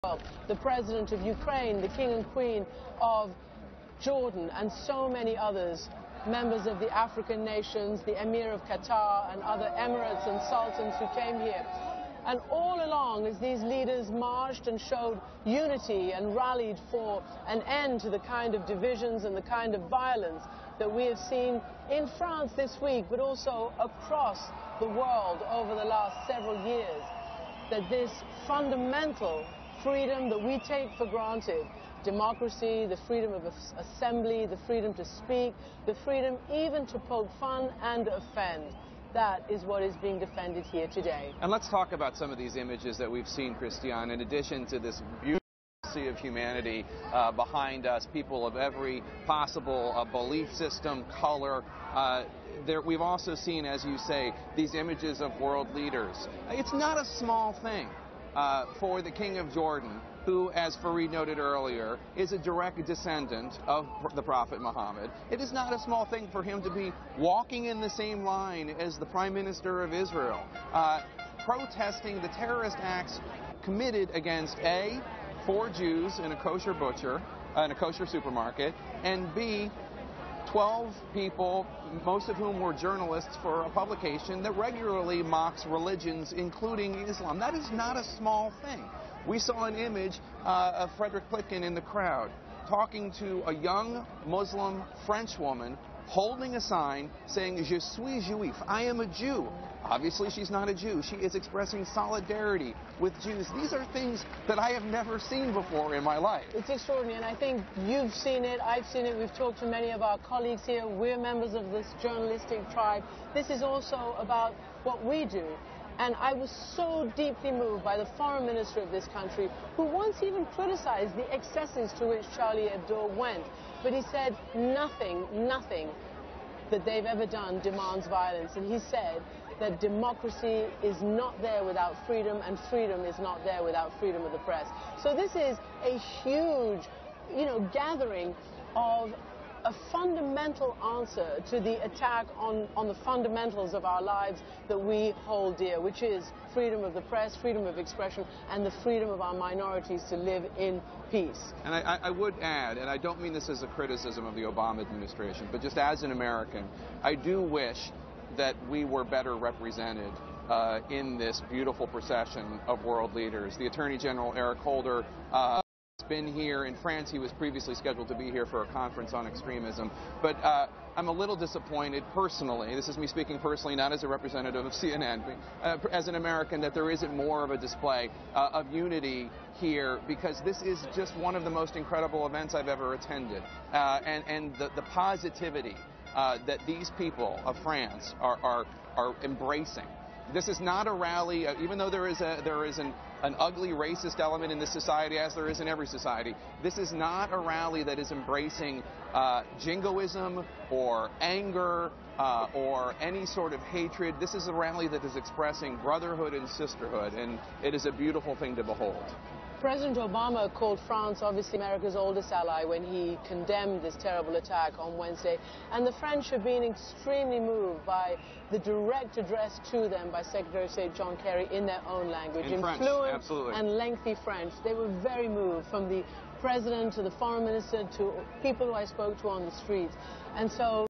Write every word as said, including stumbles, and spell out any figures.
the president of Ukraine, the king and queen of Jordan, and so many others, members of the African nations, the emir of Qatar and other emirates and sultans who came here. And all along, as these leaders marched and showed unity and rallied for an end to the kind of divisions and the kind of violence that we have seen in France this week, but also across the world over the last several years, that this fundamental freedom that we take for granted, democracy, the freedom of assembly, the freedom to speak, the freedom even to poke fun and offend, that is what is being defended here today. And let's talk about some of these images that we've seen, Christiane, in addition to this beautiful sea of humanity uh, behind us, people of every possible uh, belief system, color. Uh, there, we've also seen, as you say, these images of world leaders. It's not a small thing uh, for the King of Jordan, who, as Fareed noted earlier, is a direct descendant of the Prophet Muhammad. It is not a small thing for him to be walking in the same line as the Prime Minister of Israel, uh, protesting the terrorist acts committed against A, four Jews in a kosher butcher, uh, in a kosher supermarket, and B, twelve people, most of whom were journalists for a publication that regularly mocks religions, including Islam. That is not a small thing. We saw an image uh, of Frederick Plitkin in the crowd talking to a young Muslim French woman holding a sign saying, "Je suis juif," I am a Jew. Obviously, she's not a Jew. She is expressing solidarity with Jews. These are things that I have never seen before in my life. It's extraordinary, and I think you've seen it, I've seen it, we've talked to many of our colleagues here. We're members of this journalistic tribe. This is also about what we do. And I was so deeply moved by the foreign minister of this country, who once even criticized the excesses to which Charlie Hebdo went. But he said nothing, nothing that they've ever done demands violence. And he said that democracy is not there without freedom, and freedom is not there without freedom of the press. So this is a huge, you know, gathering of a fundamental answer to the attack on, on the fundamentals of our lives that we hold dear, which is freedom of the press, freedom of expression, and the freedom of our minorities to live in peace. And I, I would add, and I don't mean this as a criticism of the Obama administration, but just as an American, I do wish that we were better represented uh, in this beautiful procession of world leaders. The Attorney General, Eric Holder, uh, been here in France. He was previously scheduled to be here for a conference on extremism. But uh, I'm a little disappointed personally, this is me speaking personally, not as a representative of C N N, but uh, as an American, that there isn't more of a display uh, of unity here, because this is just one of the most incredible events I've ever attended. Uh, and and the, the positivity uh, that these people of France are, are, are embracing. This is not a rally, uh, even though there is, a, there is an, an ugly racist element in this society, as there is in every society. This is not a rally that is embracing uh, jingoism or anger uh, or any sort of hatred. This is a rally that is expressing brotherhood and sisterhood, and it is a beautiful thing to behold. President Obama called France, obviously, America's oldest ally when he condemned this terrible attack on Wednesday. And the French have been extremely moved by the direct address to them by Secretary of State John Kerry in their own language. In, in French, fluent absolutely. And lengthy French. They were very moved, from the president to the foreign minister to people who I spoke to on the streets. And so